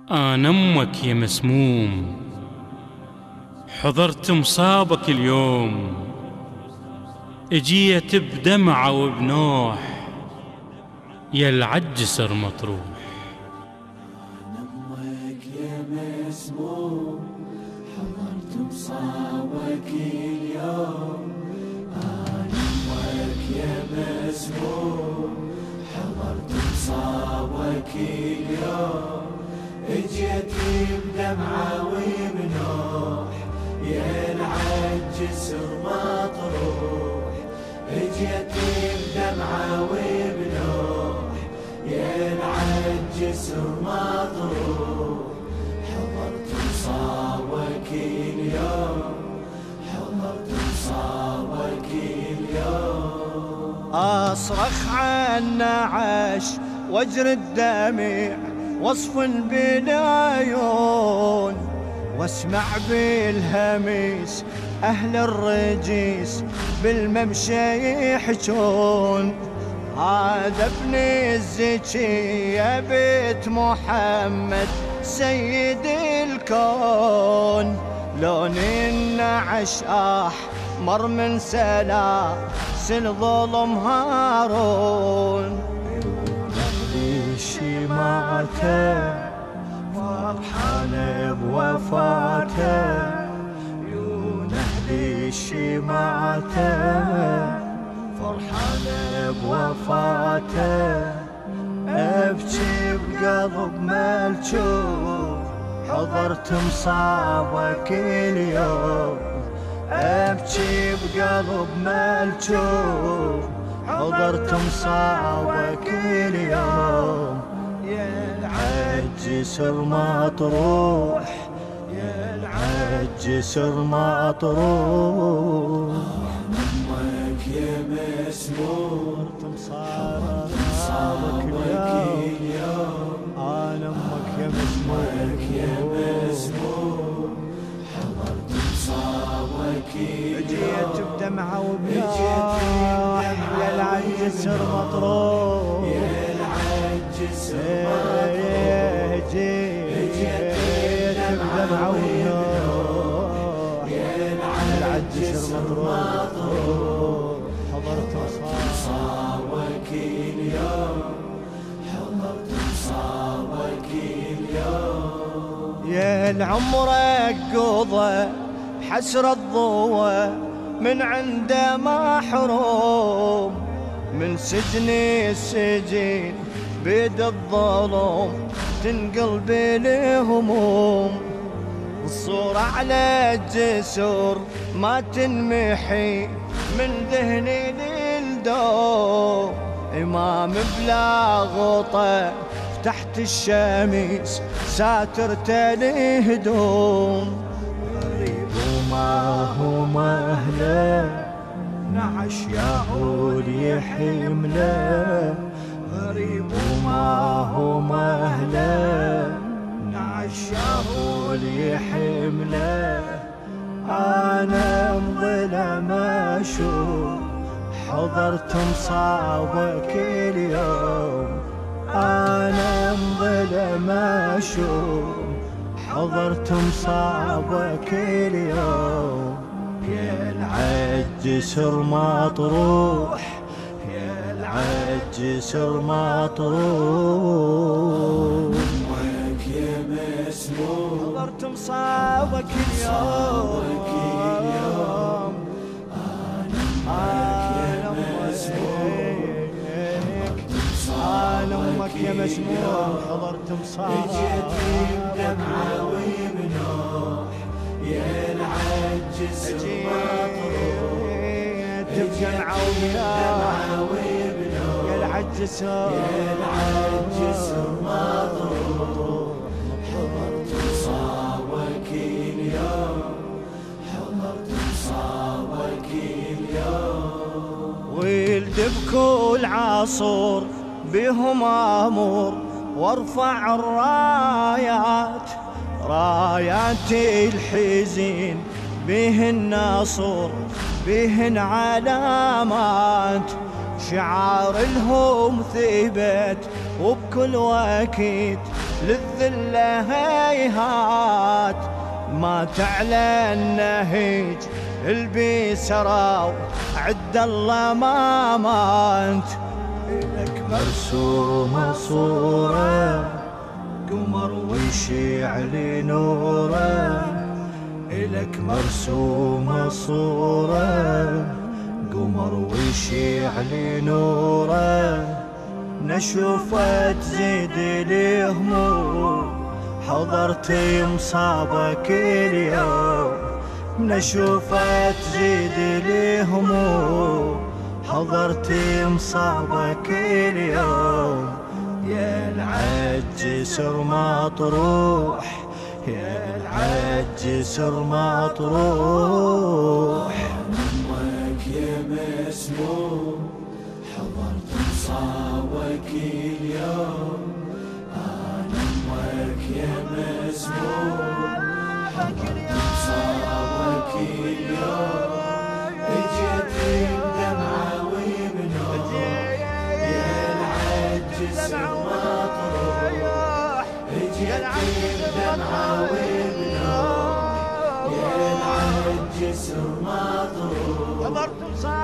أنا أمك يا مسموم، حضرت مصابك اليوم، اجيت بدمعة وبنوح، يا العجسر مطروح. أنا أمك يا مسموم، حضرت مصابك اليوم. أنا أمك يا مسموم، حضرت مصابك اليوم. اجيت بدمعة وبنوح، يا العجسر مطروح. اجيت بدمعة وبنوح، يا العجسر مطروح. حضرت مصابك اليوم، حضرت مصابك اليوم. أصرخ عن عاش واجري الدمع وصف بالعيون، واسمع بالهميس أهل الرجيس بالممشى يحجون. هذا ابن الزكي يا بيت محمد سيد الكون، لون النعش أحمر من سلاسل ظلم هارون. شمعته فرحان بوفاته، عيون أهلي شمعته فرحان بوفاته. أبكي بقلب ملجوف، حضرت مصابك اليوم. أبكي بقلب ملجوف، حضرت مصابك اليوم. يا العجسر مطروح، يا العجسر مطروح. أمك يا مسموم، حضرت مصابك اليوم. أنا أمك يا مسموم، يا مسموم، حضرت مصابك اليوم. جيت بدمعة وبنوح، يا العجسر مطروح، يا العجسر مطروح. جيت بدمعة وبنوح، يا العجسر مطروح. حضرت مصابك اليوم، حضرت مصابك اليوم. يا العمرك قضى بحسر الضوى من عنده محروم، من سجن السجين بيد الظلم تنقلب الهموم. الصورة على الجسر ما تنمحي من ذهني للدوم. إمام بلا غطا تحت الشمس ساترته الهدوم. غريب وما هو مهله نعش يعود يحمله. غريب وما هو مهله نعش يعود يحمله. أنا انظلم أشوف، حضرت مصابك اليوم. أنا انظلم أشوف، حضرت مصابك اليوم. يا العجسر مطروح، يا العجسر مطروح. أمك يا مسموم، حضرت مصابك اليوم. أنا أمك يا مسموم، حضرت مصابك. جيت بدمعة وبنوح، يا العجسر مطروح. بدمعة وبنوح، يا العجسر، يا العجسر مطروح. حضرت مصابك اليوم، حضرت مصابك اليوم. ولد بكل عصر بهم امور، وارفع الرايات رايات الحزين بهن نصر بهن علامات. شعار لهم ثبت وبكل وقت للذلة هيهات ما تعلى النهيج البيسراو عد الله ما مات. لك مرسومة صورة قمر ويشيع لي نوره، إلك مرسومة صورة قمر ويشيع لي نوره، نشوفه تزيد لي هموم حضرت مصابك اليوم، نشوفه تزيد لي هموم حضرت مصابك اليوم. يا العجسر مطروح يا العجسر مطروح، أمك يا مسموم حضرت مصابك اليوم، أنا أمك يا مسموم حضرت مصابك اليوم، اجيت بدمعة وبنوم يا العجسر مطروح، اجيت بدمعة وبنوم يا العجسر مطروح، حضرت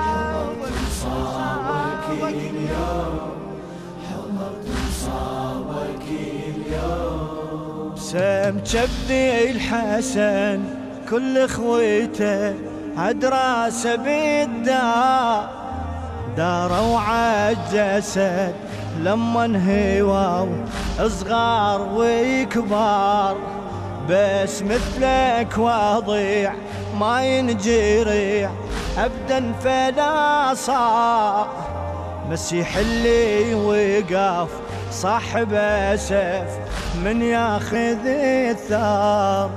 مصابك اليوم، حضرت مصابك اليوم. سام جبدي الحسن كل اخويته عدراسه بالدار، داروا عالجسد لما انهواو صغار وكبار، بس مثلك وضيع ما ينجريع ابدا فلا صار، مسيح اللي وقف صاحب اسف من ياخذ الثار،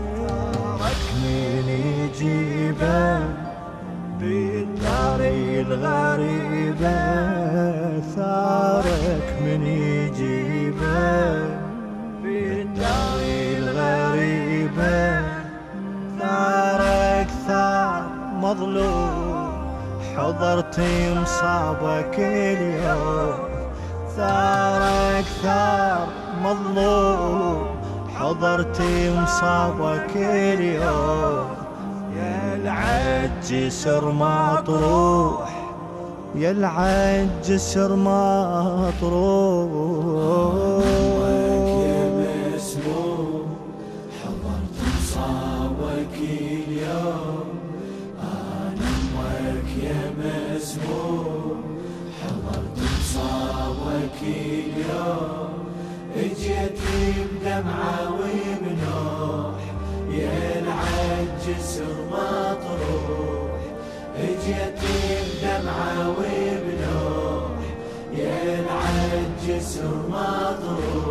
مين يجيبه بالدار الغريبة، ثارك من يجيبه بالدار الغريبة، ثارك ثار مظلوم حضرت مصابك اليوم، ثارك ثار مظلوم حضرت مصابك اليوم. يا العجسر مطروح يا العجسر مطروح، يا مسموم حضرت مصابك اليوم، أنا أمك يا مسموم حضرت مصابك اليوم، اجيت بدمعة وبنوح يا العجسر مطروح، اجيت بدمعة وبنوح يا العجسر مطروح.